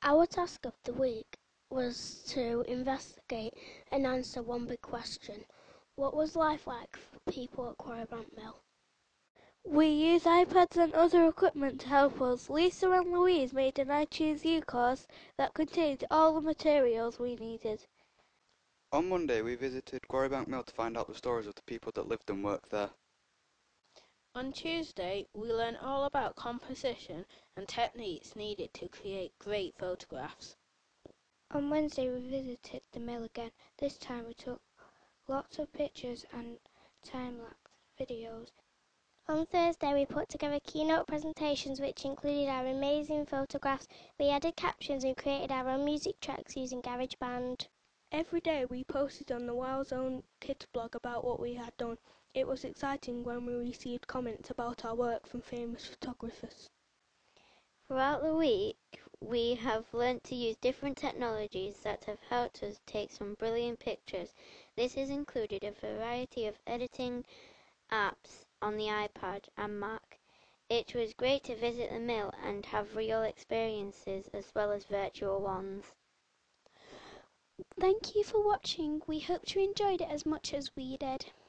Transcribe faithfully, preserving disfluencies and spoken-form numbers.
Our task of the week was to investigate and answer one big question. What was life like for people at Quarrybank Mill? We used iPads and other equipment to help us. Lisa and Louise made an I Choose You course that contained all the materials we needed. On Monday, we visited Quarrybank Mill to find out the stories of the people that lived and worked there. On Tuesday, we learned all about composition and techniques needed to create great photographs. On Wednesday we visited the mill again. This time we took lots of pictures and time-lapse videos. On Thursday we put together keynote presentations which included our amazing photographs. We added captions and created our own music tracks using GarageBand. Every day we posted on the Wild Zone Kids blog about what we had done. It was exciting when we received comments about our work from famous photographers. Throughout the week, we have learnt to use different technologies that have helped us take some brilliant pictures. This has included a variety of editing apps on the iPad and Mac. It was great to visit the mill and have real experiences as well as virtual ones. Thank you for watching. We hope you enjoyed it as much as we did.